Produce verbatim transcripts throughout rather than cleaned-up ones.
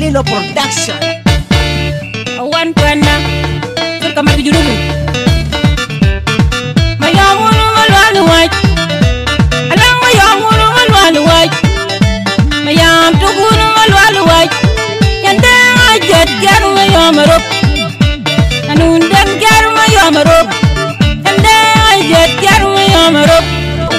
Kilo Production. Awan panda terkamar junubi mayamunu malwalu waj alang mayamunu malwalu waj mayam tukunu malwalu waj yanda ajet garu mayamarop anun dan garu mayamarop yanda ajet garu mayamarop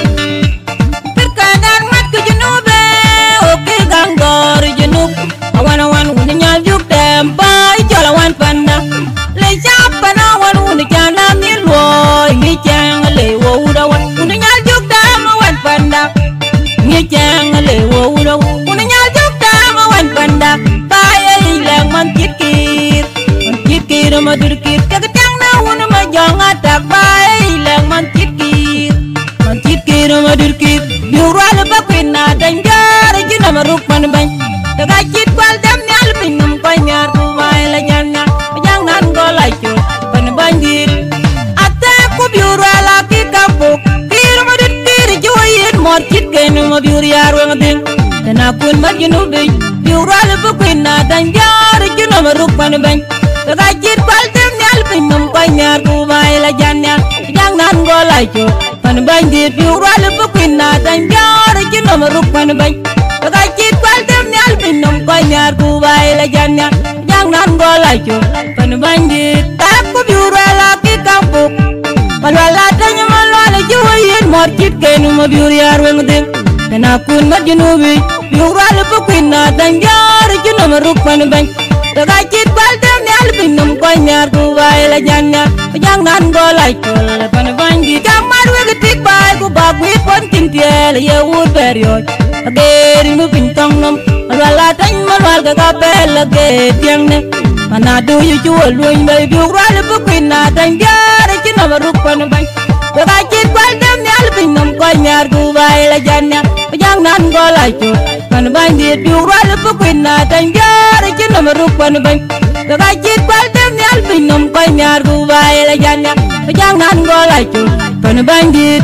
terkadang mat ke junube oke ganggor junub awan awan unyal juk tempai jalawan panda le siapa nawan uni jana milwo ngi jang le wo udawan uni nyal juk dama wan panda ngi jang le wo udawan uni nyal juk dama wan panda baya ilang man kikir man kikir madur kir kagtang na uni ma jang atak baya ilang man kikir man kikir madur kir biural bakwina danjar jina maruk man ban daga chit kwal dam nyal pinum panyar tu mai la nyanya jang nan go lai chu pan banjir ate ku biura la ki kampu kir madit kir joyin mor chit ken ma biur yar wang ding tana kun ma junu be biura le bu kwina dan jar junu maruk pan ban daga chit kwal dam nyal pinum panyar tu mai la nyanya jang nan go lai chu pan banjir biura le bu kwina dan jar junu maruk pan ban daga chit kwal dam nyal pinum panyar tu mai la nyanya jang nan go lai chu pan banjir tak ku biura la ki kampu palwala tanya malwala joyin mor chit ken ma biur yar wang ding tana kun ma junubi biura le bu kwina dan jar junu maruk pan ban daga chit kwal dam nyal pinum panyar tu mai la nyanya jang nan go lai chu pan banjir kamar we tik bai ku bagwi pon tintiel ye wur beryo ageri mu pintong nom malwala tanya malwal ga bel ge tiang ne mana do yu chu luin bai biura le bu kwina dan jar junu maruk pan ban daga chit kwal dam nyal pinum panyar tu mai la nyanya jang nan go lai chu pan banjir biura le bu kwina dan jar junu maruk pan ban daga chit kwal dam nyal pinum panyar tu mai la nyanya jang nan go lai chu pan banjir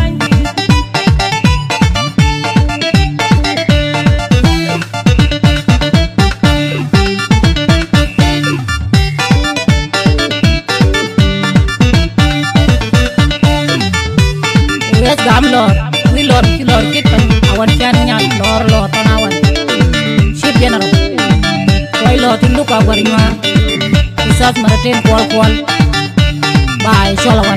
gam lor wi lor ki lor kit pan awan chan nyal lor lor tan awan ship general wai lor tindu ka barima isat maraten kwal kwal bai sholawan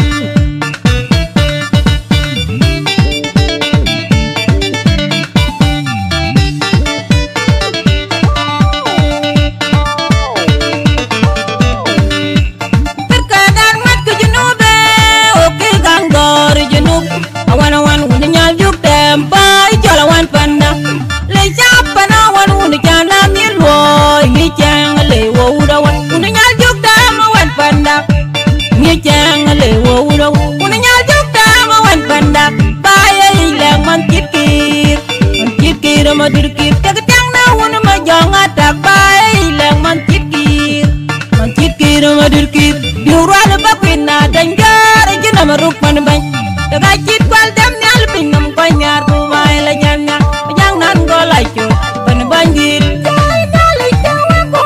madur kir kagtang na wuna ma jang atak bai ilang man kir man kir madur kir biura le bakwina dan jar jina maruk man ban daga chit kwal dam nyal pinum panyar tu mai la nyanya jang nan go lai chu pan banjir jai dali jawa ko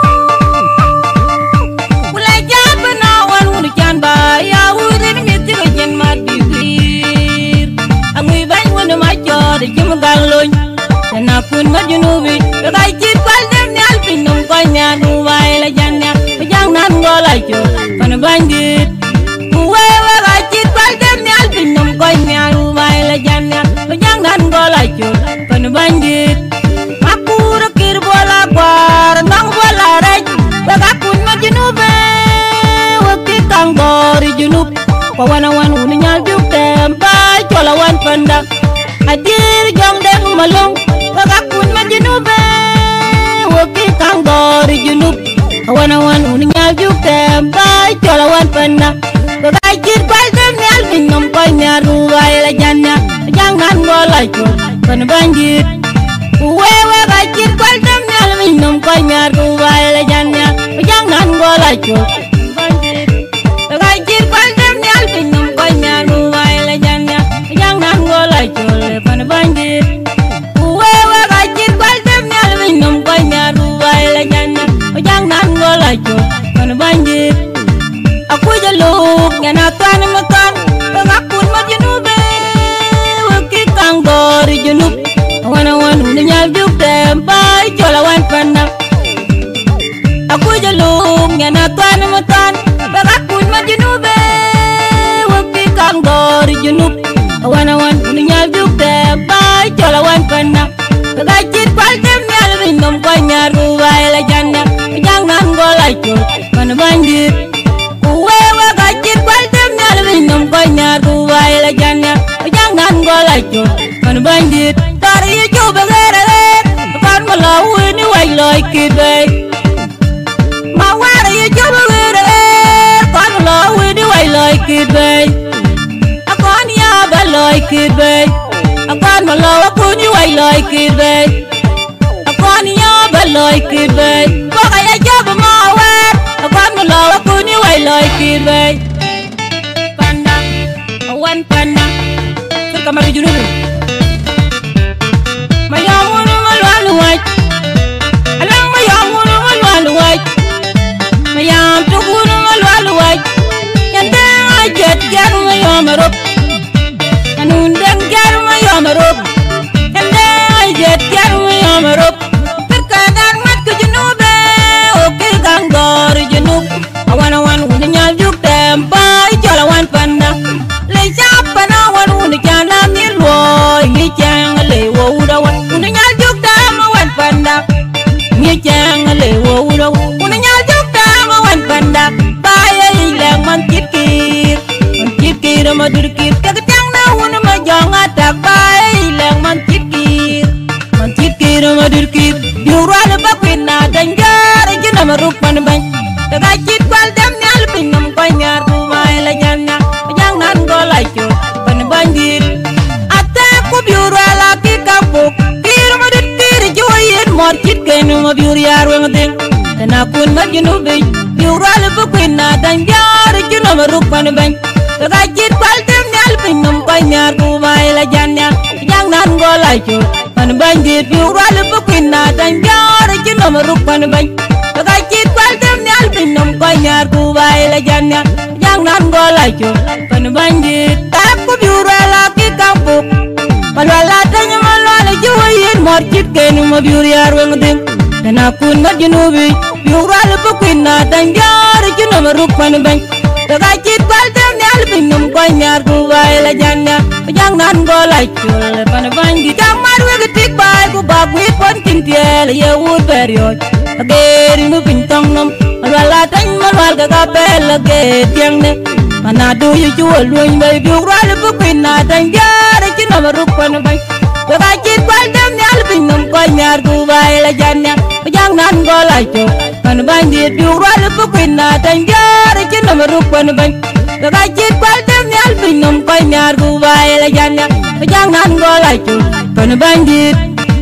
ulai jab na wan wuna chan ba ya wurin mi ti jen mat bikir angui ban wuna ma cho de jim gang loy tana kun ma junubi daga chit kwal dam nyal pinum panyar tu mai la nyanya jang nan go lai chu pan banjir uwe we ga chit kwal dam nyal pinum panyar tu mai la nyanya jang nan go lai chu pan banjir akura kir bola kwar nang bola rej daga kun ma junubi wakti kang gori junub pawana wan un nyal juk tempa chola wan panda adir jong deng malong daga kun ma junube wakti kang gori junub pawana wan un nyal juk tempa chola wan panda daga chit kwal dam nyal pinum panyar tu mai la nyanya jang nan go lai chu pan banjir uwe we ga chit kwal dam nyal pinum panyar tu mai la nyanya jang nan go lai chu banjir daga chit kwal dam nyal pinum panyar tu mai la nyanya jang nan go lai chu pan banjir uwe we ga chit kwal dam nyal pinum panyar tu mai jaluk ngana tan matan ngakun ma junube waki kangor junub wana wan nyal juk dem bai jola wan panna aku jaluk ngana tan matan ngakun ma junube waki kangor junub wana wan nyal juk dem bai jola wan panna gajit pal dem nyal bindom ko nyar gu bai la janna jangan golai chul man banjir wewe gajit pal dem nyal bindom ko nyar gu bai la janna jangan golai chul man banjir tari ju bagere kan malawi ni wai loy kibe ma wari ju bagere kan malawi ni wai loy kibe akon ya ba loy kibe akon malawi ku ni wai loy kibe akon ya ba loy kibe ko kaya job ma wer akon malawi ku ni wai loy kibe panda awan panda kamar junub mayamunu malwalu waj alang mayamunu malwalu waj mayam tukunu malwalu waj yande ajet garu mayamarop anundang garu mayamarop yande ajet garu mayamarop terkadang mat ke junube oke gangor junub awan awan unyal juk tempai jalawan panda le siapa nawan unyana nilwo ngi jang le wo udawan unyal juk damawan panda ngi jang le wo udawan unyal juk damawan panda baya ilang man kikir man kikir ma durkir kagtang na una ma jang atak baya ilang man kikir man kikir ma durkir diural bakwina danjar jina marupan ban kagajit kwal dam nyal pinam kwanyar ku mai la janna jang nan golai chul pan banjir ate ku biurala ki kapuk kir ma durkir joyin mor kit ken ma biur yar weng ding tana kun ma junubi biural bakwina danjar jina marupan ban kagajit kwal dam nyal pinam kwanyar ku mai la janna jang nan golai chul pan banjir biural bakwina danjar jina marupan ban kagajit kwal dam nyal pinam kwanyar ku mai la janna jang nan golai chul pan banjir tak ku biurala ki kapuk malwala tanya malwala joyin mor kit ken ma biur yar weng ding tana kun ma junubi biural bakwina danjar jina marupan ban kagajit kwal dam nyal pinam kwanyar ku mai la janna jang nan golai chul pan banjir jang mar we getik bai ku bagwi pon tintiel ye wud period ageri mu pintong nom malwala tanya malwal ga bel ge tiang ne mana do yu jual luin bai biural bakwina danjar jina marupan ban kagajit kwal dam nyal pinam kwanyar ku mai la janna jang nan golai chul pan banjir biural bakwina danjar jina marupan ban kagajit kwal dam nyal pinam kwanyar ku mai la janna jang nan golai chul pan banjir